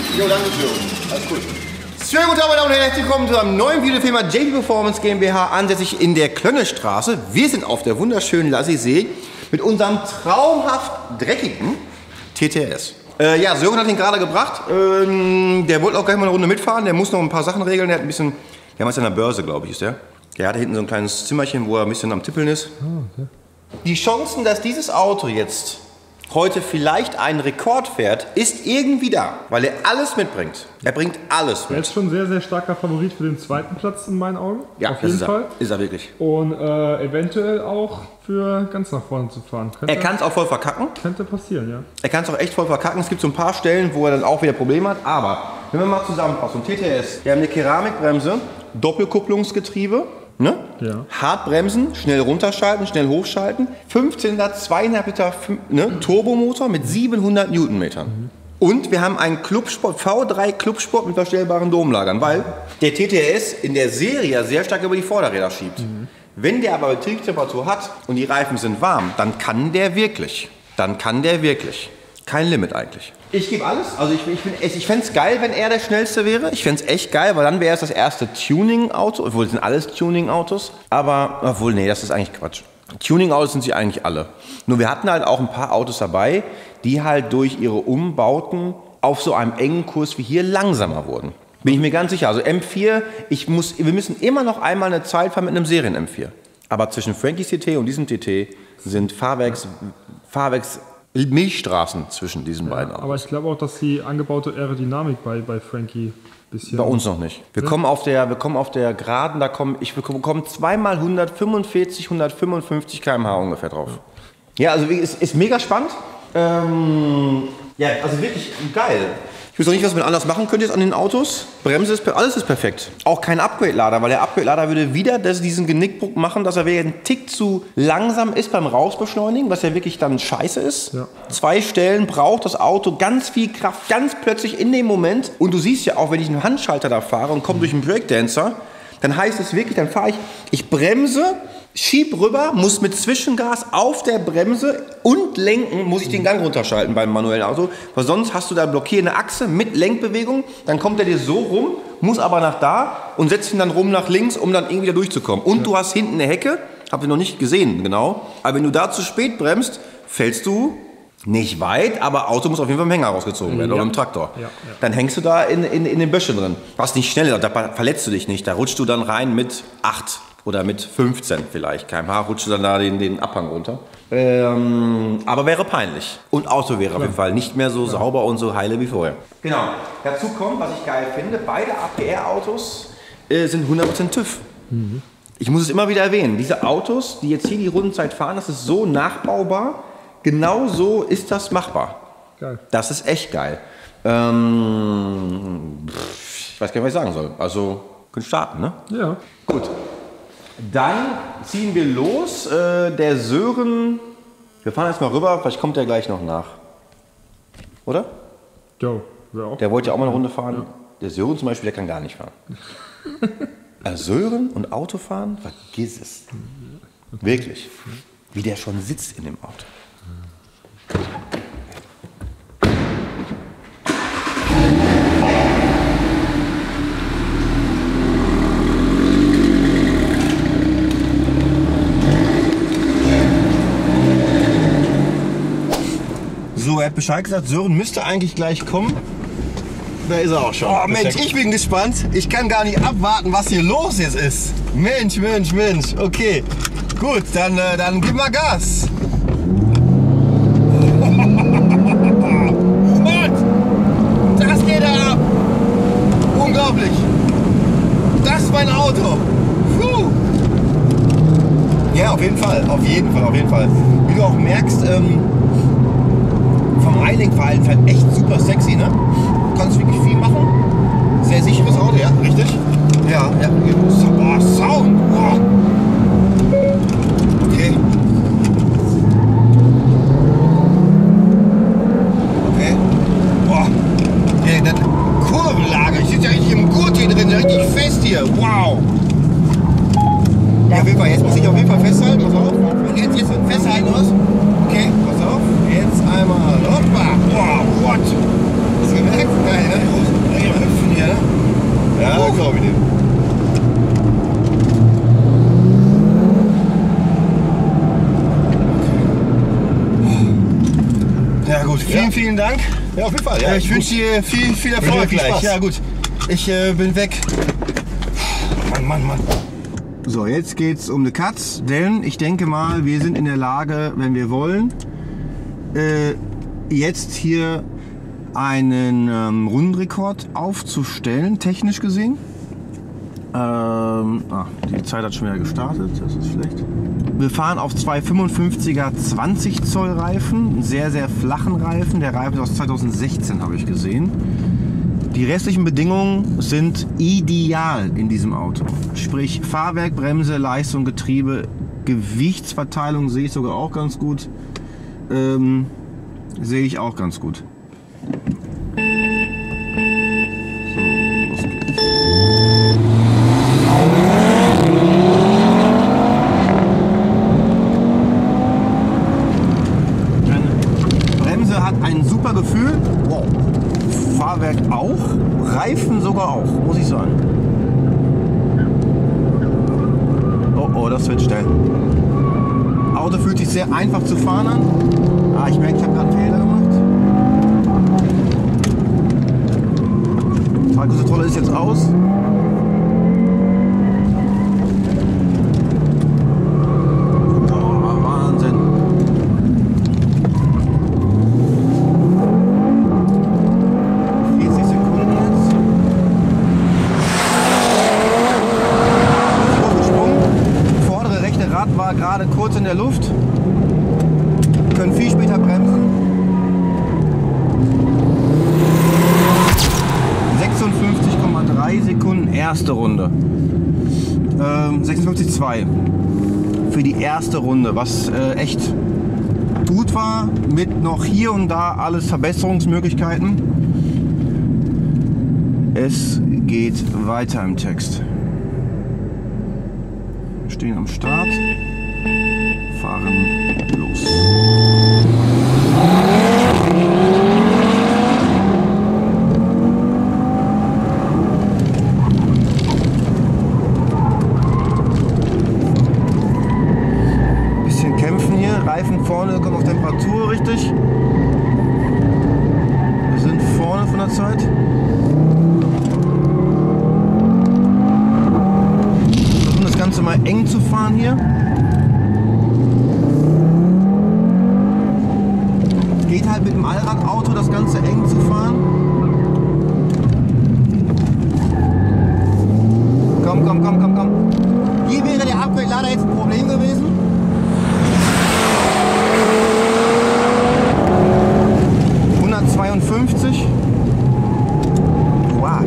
Jo, danke schön. Alles gut. Schönen guten Tag, meine Damen und Herren, herzlich willkommen zu einem neuen Videofilmer JB Performance GmbH, ansässig in der Klönnestraße. Wir sind auf der wunderschönen Lassisee mit unserem traumhaft dreckigen TTS. Ja, Sören hat ihn gerade gebracht. Der wollte auch gleich mal eine Runde mitfahren. Der muss noch ein paar Sachen regeln. Der hat ein bisschen, der ist an der Börse, glaube ich, ist der. Der hat da hinten so ein kleines Zimmerchen, wo er ein bisschen am Tippeln ist. Oh, okay. Die Chancen, dass dieses Auto jetzt heute vielleicht einen Rekord fährt, ist irgendwie da, weil er alles mitbringt. Er bringt alles mit. Er ist schon ein sehr, sehr starker Favorit für den zweiten Platz in meinen Augen. Ja, auf jeden Fall. Ist er wirklich. Und eventuell auch für ganz nach vorne zu fahren. Er kann es auch voll verkacken. Könnte passieren, ja. Er kann es auch echt voll verkacken. Es gibt so ein paar Stellen, wo er dann auch wieder Probleme hat. Aber wenn wir mal zusammenfassen, TTS, wir haben eine Keramikbremse, Doppelkupplungsgetriebe. Ne? Ja. Hart bremsen, schnell runterschalten, schnell hochschalten. 15 2,5 Liter Turbomotor mit 700 Newtonmetern. Und wir haben einen Clubsport, V3 Clubsport mit verstellbaren Domlagern, weil der TTS in der Serie sehr stark über die Vorderräder schiebt. Wenn der aber Betriebstemperatur hat und die Reifen sind warm, dann kann der wirklich. Kein Limit eigentlich. Ich gebe alles. Also ich fände es geil, wenn er der Schnellste wäre. Ich fände es echt geil, weil dann wäre es das erste Tuning-Auto. Obwohl, das sind alles Tuning-Autos. Aber, obwohl, nee, das ist eigentlich Quatsch. Tuning-Autos sind sie eigentlich alle. Nur wir hatten halt auch ein paar Autos dabei, die halt durch ihre Umbauten auf so einem engen Kurs wie hier langsamer wurden. Bin ich mir ganz sicher. Also M4, wir müssen immer noch einmal eine Zeit fahren mit einem Serien-M4. Aber zwischen Frankies TT und diesem TT sind Fahrwerks Milchstraßen zwischen diesen beiden Autos. Aber ich glaube auch, dass die angebaute Aerodynamik bei Frankie bisschen... Bei uns noch nicht. Wir kommen auf der Geraden, wir bekommen zweimal 145, 155 km/h ungefähr drauf. Ja, also ist mega spannend. Ja, also wirklich geil. Ich weiß auch nicht, was man anders machen könnte jetzt an den Autos. Bremse ist, alles ist perfekt. Auch kein Upgrade-Lader, weil der Upgrade-Lader würde wieder diesen Genickbruch machen, dass er wieder einen Tick zu langsam ist beim Rausbeschleunigen, was ja wirklich dann scheiße ist. Ja. 2 Stellen braucht das Auto ganz viel Kraft, ganz plötzlich in dem Moment. Und du siehst ja auch, wenn ich einen Handschalter da fahre und komme durch einen Breakdancer, dann heißt es wirklich, dann fahre ich bremse, schieb rüber, muss mit Zwischengas auf der Bremse und lenken, muss ich den Gang runterschalten beim manuellen Auto, weil sonst hast du da blockierende Achse mit Lenkbewegung, dann kommt er dir so rum, muss aber nach da und setzt ihn dann rum nach links, um dann irgendwie wieder durchzukommen. Und du hast hinten eine Hecke, habt ihr noch nicht gesehen, genau, aber wenn du da zu spät bremst, fällst du nicht weit, aber Auto muss auf jeden Fall im Hänger rausgezogen werden, oder im Traktor. Ja. Dann hängst du da in den Böschchen drin. Was nicht schnell ist, da verletzt du dich nicht, da rutschst du dann rein mit 8. Oder mit 15 vielleicht km/h rutscht dann da den Abhang runter. Aber wäre peinlich. Und Auto wäre auf jeden Fall nicht mehr so sauber und so heile wie vorher. Genau. Dazu kommt, was ich geil finde, beide APR-Autos sind 100% TÜV. Ich muss es immer wieder erwähnen. Diese Autos, die jetzt hier die Rundenzeit fahren, das ist so nachbaubar. Genau so ist das machbar. Geil. Das ist echt geil. Ich weiß gar nicht, was ich sagen soll. Also, können starten, ne? Ja. Gut. Dann ziehen wir los. Der Sören, wir fahren jetzt mal rüber, vielleicht kommt der gleich noch nach. Oder? Jo, auch. Der wollte ja auch mal eine Runde fahren. Ja. Der Sören zum Beispiel, der kann gar nicht fahren. Sören und Autofahren, vergiss es. Okay. Wirklich. Wie der schon sitzt in dem Auto. So, er hat Bescheid gesagt, Sören müsste eigentlich gleich kommen. Da ist er auch schon. Oh Mensch, ich bin gespannt. Ich kann gar nicht abwarten, was hier los jetzt ist. Mensch. Okay, gut, dann gib mal Gas. Und das geht da ab. Unglaublich. Das ist mein Auto. Puh. Ja, auf jeden Fall. Wie du auch merkst, vom Einlenkverhalten halt echt super sexy, ne? Du kannst wirklich viel machen. Sehr sicheres Auto, ja, richtig? Ja. Oh, Sound! Oh. Okay. Boah. Ja, dann Kurvenlage. Ich sitze ja richtig im Gurt hier drin, richtig fest hier. Wow. Ja, auf jeden Fall. Jetzt muss ich auf jeden Fall festhalten. Pass auf. Und jetzt festhalten, was? Okay, pass auf. Jetzt einmal. Hoppa. Wow, what? Hast du gemerkt? Geil, ne? Ja gut, vielen Dank. Ja, auf jeden Fall. Ja, ich wünsche dir viel Erfolg viel gleich. Spaß. Ja gut, ich bin weg. Mann. So, jetzt geht's um eine Katz, denn ich denke mal, wir sind in der Lage, wenn wir wollen, jetzt hier einen Rundenrekord aufzustellen, technisch gesehen. Die Zeit hat schon wieder gestartet, das ist schlecht. Wir fahren auf zwei 55er 20 Zoll Reifen, einen sehr flachen Reifen. Der Reifen ist aus 2016, habe ich gesehen. Die restlichen Bedingungen sind ideal in diesem Auto. Sprich Fahrwerk, Bremse, Leistung, Getriebe, Gewichtsverteilung sehe ich sogar auch ganz gut. Sehe ich auch ganz gut. Ein super Gefühl, wow. Fahrwerk auch, Reifen sogar auch, muss ich sagen. Oh, das wird schnell. Auto fühlt sich sehr einfach zu fahren an. Ich merke, ich habe gerade einen Fehler gemacht. Fahrkontrolle ist jetzt aus. War gerade kurz in der Luft, können viel später bremsen. 56,3 Sekunden erste Runde. 56,2 für die erste Runde, was echt gut war, mit noch hier und da alles Verbesserungsmöglichkeiten. Es geht weiter im Text. Wir stehen am Start. Fahren los. Bisschen kämpfen hier. Reifen vorne kommen auf Temperatur richtig. Wir sind vorne von der Zeit. Versuchen das Ganze mal eng zu fahren hier. Geht halt mit dem Allradauto das Ganze eng zu fahren. Komm. Hier wäre der Abweglader jetzt ein Problem gewesen. ...152. Wow.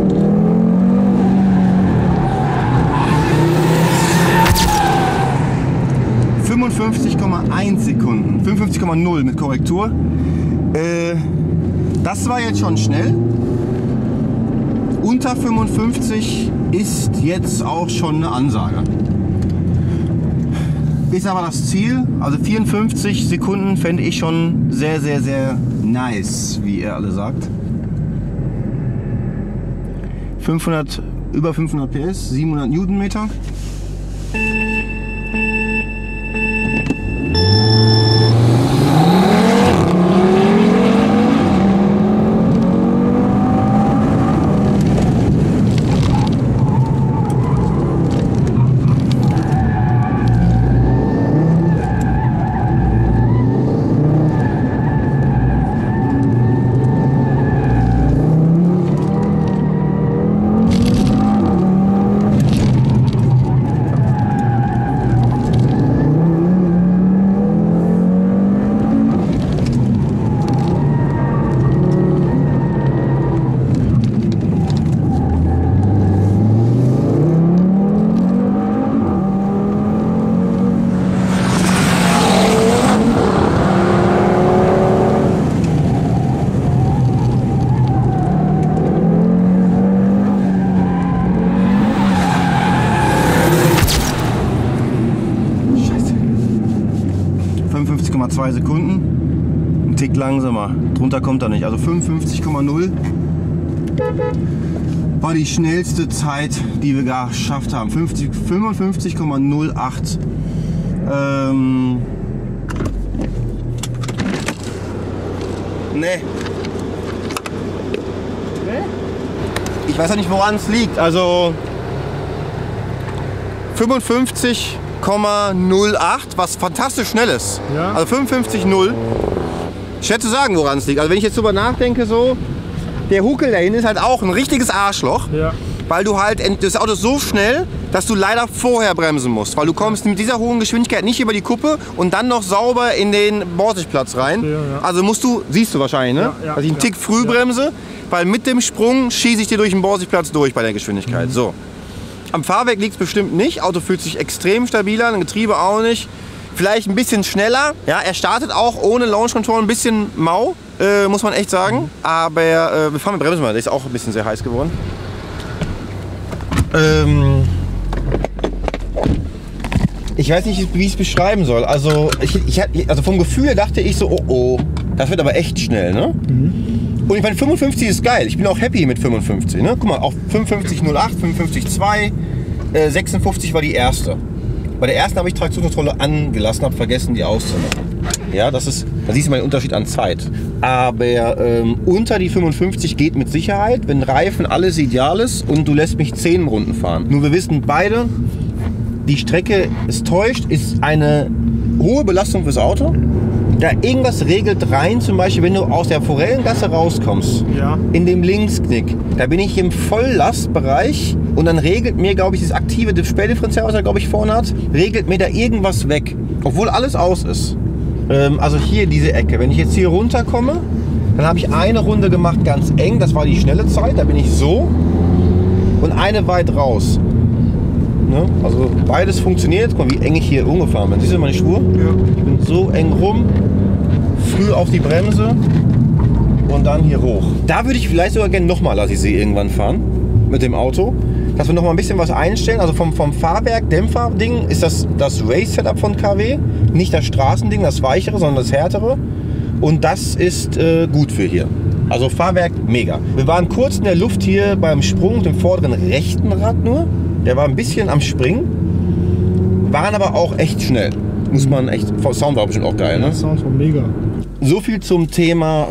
...55,1 Sekunden. 55,0 mit Korrektur. Das war jetzt schon schnell. Unter 55 ist jetzt auch schon eine Ansage. Ist aber das Ziel. Also 54 Sekunden fände ich schon sehr nice, wie ihr alle sagt. Über 500 PS, 700 Newtonmeter. Sekunden, ein Tick langsamer, drunter kommt er nicht, also 55,0 war die schnellste Zeit, die wir geschafft haben, 55,08. Nee. Ich weiß auch nicht, woran es liegt. Also 55,08, was fantastisch schnell ist. Ja. Also 55,0. Schwer zu sagen, woran es liegt. Also wenn ich jetzt drüber nachdenke, so, der Huckel da hinten ist halt auch ein richtiges Arschloch. Ja. Weil du halt, das Auto ist so schnell, dass du leider vorher bremsen musst. Weil du kommst mit dieser hohen Geschwindigkeit nicht über die Kuppe und dann noch sauber in den Borsigplatz rein. Ja. Also musst du, siehst du wahrscheinlich, ne? Ja, dass ich einen Tick früh bremse, weil mit dem Sprung schieße ich dir durch den Borsigplatz durch bei der Geschwindigkeit. So. Am Fahrwerk liegt es bestimmt nicht. Auto fühlt sich extrem stabiler, ein Getriebe auch nicht. Vielleicht ein bisschen schneller. Ja, er startet auch ohne Launch Control ein bisschen mau, muss man echt sagen. Aber wir fahren mit Bremsen mal, der ist auch ein bisschen sehr heiß geworden. Ich weiß nicht, wie ich es beschreiben soll. Also, also vom Gefühl dachte ich so, oh, das wird aber echt schnell, ne? Und ich meine, 55 ist geil. Ich bin auch happy mit 55, ne? Guck mal, auch 55,08, 55,2, 56 war die erste. Bei der ersten habe ich Traktionskontrolle angelassen, habe vergessen, die auszumachen. Ja, da siehst du mal den Unterschied an Zeit. Aber unter die 55 geht mit Sicherheit, wenn Reifen alles ideal ist und du lässt mich 10 Runden fahren. Nur wir wissen beide, die Strecke ist täuscht, ist eine hohe Belastung fürs Auto. Da irgendwas regelt rein, zum Beispiel wenn du aus der Forellengasse rauskommst, in dem Linksknick, da bin ich im Volllastbereich und dann regelt mir, glaube ich, das aktive Sperrdifferential, was er, glaube ich, vorne hat, regelt mir da irgendwas weg, obwohl alles aus ist. Also hier diese Ecke, wenn ich jetzt hier runterkomme, dann habe ich eine Runde gemacht ganz eng, das war die schnelle Zeit, da bin ich so und eine weit raus. Ne? Also beides funktioniert. Guck mal, wie eng ich hier umgefahren bin. Siehst du meine Spur? Ja. Ich bin so eng rum, früh auf die Bremse und dann hier hoch. Da würde ich vielleicht sogar gerne nochmal Lassi-See irgendwann fahren mit dem Auto. Dass wir noch mal ein bisschen was einstellen. Also vom Fahrwerk, Dämpfer-Ding ist das Race-Setup von KW. Nicht das Straßending, das weichere, sondern das härtere. Und das ist gut für hier. Also Fahrwerk mega. Wir waren kurz in der Luft hier beim Sprung mit dem vorderen rechten Rad nur. Der war ein bisschen am Springen. Waren aber auch echt schnell. Muss man echt. Sound war bestimmt auch geil, ne? Sound war mega. So viel zum Thema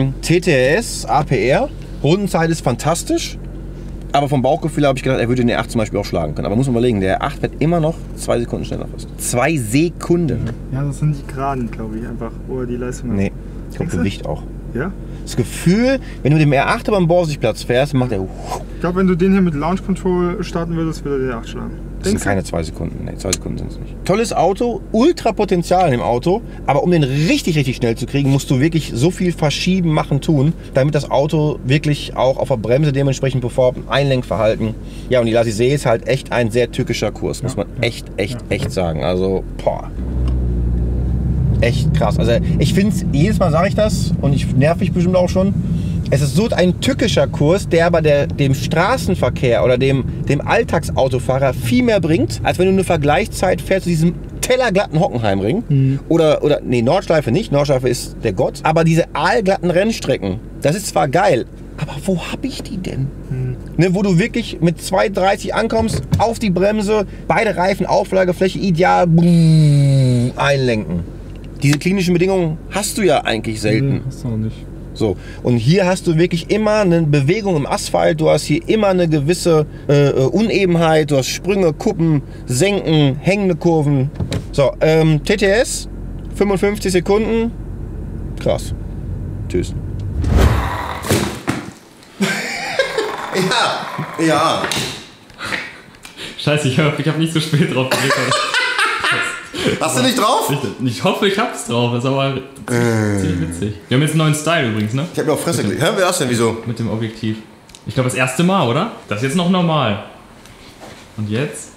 TTS, APR. Rundenzeit ist fantastisch. Aber vom Bauchgefühl habe ich gedacht, er würde den R8 zum Beispiel auch schlagen können. Aber muss man überlegen, der R8 wird immer noch 2 Sekunden schneller fast. 2 Sekunden. Ja, das sind die Geraden, glaube ich, einfach. Oder die Leistung. Nee, ich glaube Gewicht auch. Ja? Das Gefühl, wenn du mit dem R8 über den Borsigplatz fährst, macht er. Ich glaube, wenn du den hier mit Launch Control starten würdest, würde der R8 schlagen. Das sind keine 2 Sekunden. Nee, 2 Sekunden sind es nicht. Tolles Auto, ultra Potenzial in dem Auto. Aber um den richtig schnell zu kriegen, musst du wirklich so viel verschieben, machen, tun, damit das Auto wirklich auch auf der Bremse dementsprechend performt, Einlenkverhalten. Ja, und die Lassi-See ist halt echt ein sehr tückischer Kurs, muss man echt sagen. Also, boah. Echt krass. Also ich finde es, jedes Mal sage ich das und ich nerv mich bestimmt auch schon, es ist so ein tückischer Kurs, der aber dem Straßenverkehr oder dem Alltagsautofahrer viel mehr bringt, als wenn du eine Vergleichszeit fährst zu diesem tellerglatten Hockenheimring. Oder nee, Nordschleife nicht, Nordschleife ist der Gott. Aber diese aalglatten Rennstrecken, das ist zwar geil, aber wo hab ich die denn? Ne, wo du wirklich mit 2,30 ankommst, auf die Bremse, beide Reifen, Auflagefläche ideal, einlenken. Diese klinischen Bedingungen hast du ja eigentlich selten. Nee, hast du auch nicht. So, und hier hast du wirklich immer eine Bewegung im Asphalt, du hast hier immer eine gewisse Unebenheit, du hast Sprünge, Kuppen, Senken, hängende Kurven. So, TTS, 55 Sekunden, krass. Tschüss. Ja. Scheiße, ich hab nicht so spät drauf gedrückt. Hast du nicht drauf? Ich hoffe, ich hab's drauf. Das ist aber ziemlich witzig. Wir haben jetzt einen neuen Style übrigens, ne? Ich hab mir auf Fresse gelegt. Hören wir das denn, wieso? Mit dem Objektiv. Ich glaube, das erste Mal, oder? Das ist jetzt noch normal. Und jetzt?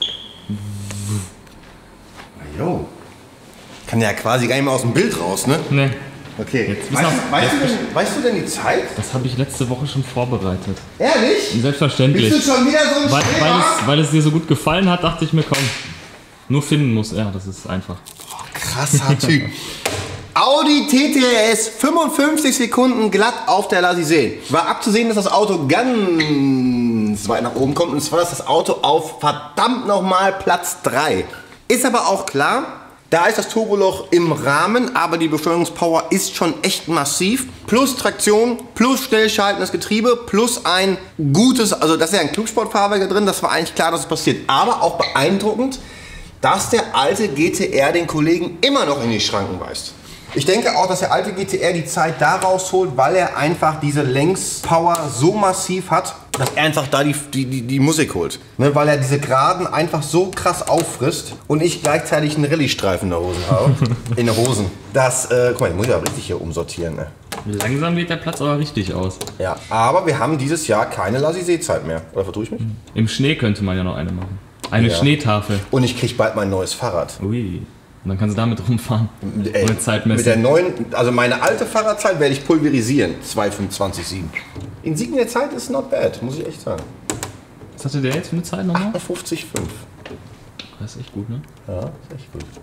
Jo. Kann ja quasi gar nicht mehr aus dem Bild raus, ne? Ne. Okay. Weißt du denn die Zeit? Das habe ich letzte Woche schon vorbereitet. Ehrlich? Selbstverständlich. Bist du schon wieder so ein Streber? Weil es dir so gut gefallen hat, dachte ich mir, komm. Nur finden muss er, das ist einfach. Boah, krasser Typ. Audi TTS, 55 Sekunden glatt auf der Lassi-See. War abzusehen, dass das Auto ganz weit nach oben kommt. Und zwar ist das Auto auf verdammt nochmal Platz 3. Ist aber auch klar, Da ist das Turboloch im Rahmen, aber die Befeuerungspower ist schon echt massiv. Plus Traktion, plus schnellschaltendes Getriebe, plus ein gutes, also das ist ja ein Clubsport-Fahrwerk drin, das war eigentlich klar, dass es passiert. Aber auch beeindruckend, dass der alte GTR den Kollegen immer noch in die Schranken weist. Ich denke auch, dass der alte GTR die Zeit da rausholt, weil er einfach diese Längspower so massiv hat, dass er einfach da die Musik holt. Ne, weil er diese Geraden einfach so krass auffrisst und ich gleichzeitig einen Rallye-Streifen in der Hose habe. In den Hosen. Das, guck mal, ich muss ja richtig hier umsortieren. Ne? Langsam geht der Platz aber richtig aus. Ja, aber wir haben dieses Jahr keine Lassi-Seezeit mehr. Oder vertue ich mich? Im Schnee könnte man ja noch eine machen. Eine Schneetafel. Und ich krieg bald mein neues Fahrrad. Ui. Und dann kannst du damit rumfahren. Ohne Zeit messen. Mit der neuen, also meine alte Fahrradzeit werde ich pulverisieren. 2,25,7. In Siegen Zeit ist not bad, muss ich echt sagen. Was hatte der jetzt für eine Zeit nochmal? 58,5. Das ist echt gut, ne? Ja, ist echt gut.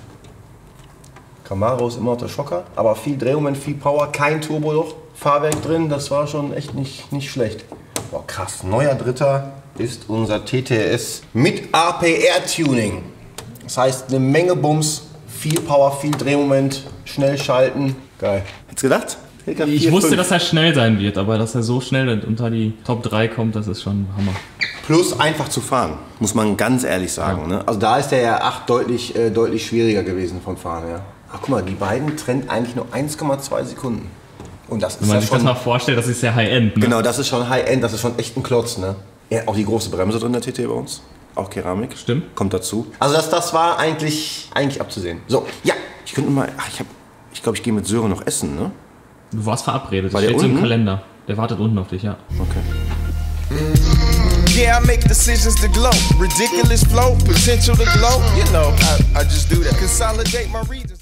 Camaro ist immer noch der Schocker, aber viel Drehmoment, viel Power, kein Turboloch, Fahrwerk drin, das war schon echt nicht schlecht. Boah, krass, neuer Dritter ist unser TTS mit APR-Tuning. Das heißt, eine Menge Bums, viel Power, viel Drehmoment, schnell schalten. Geil. Hättest du gedacht? Ich wusste, dass er schnell sein wird, aber dass er so schnell unter die Top 3 kommt, das ist schon Hammer. Plus einfach zu fahren, muss man ganz ehrlich sagen. Ne? Also da ist der R8 deutlich schwieriger gewesen vom Fahren her. Ach guck mal, die beiden trennt eigentlich nur 1,2 Sekunden. Und das ist Wenn man ja sich schon, das mal vorstellt, das ist ja High-End. Ne? Genau, das ist schon High-End, das ist schon echt ein Klotz. Ne? Ja, auch die große Bremse drin, der TT bei uns. Auch Keramik. Stimmt. Kommt dazu. Also das war eigentlich abzusehen. So, ja, ich könnte mal, ich glaube, ich gehe mit Sören noch essen, ne? Du warst verabredet, War das der steht so im unten? Kalender. Der wartet unten auf dich, ja. Okay. Yeah, I make decisions to glow. Ridiculous flow, potential to glow. You know, I just do that. Consolidate my regions.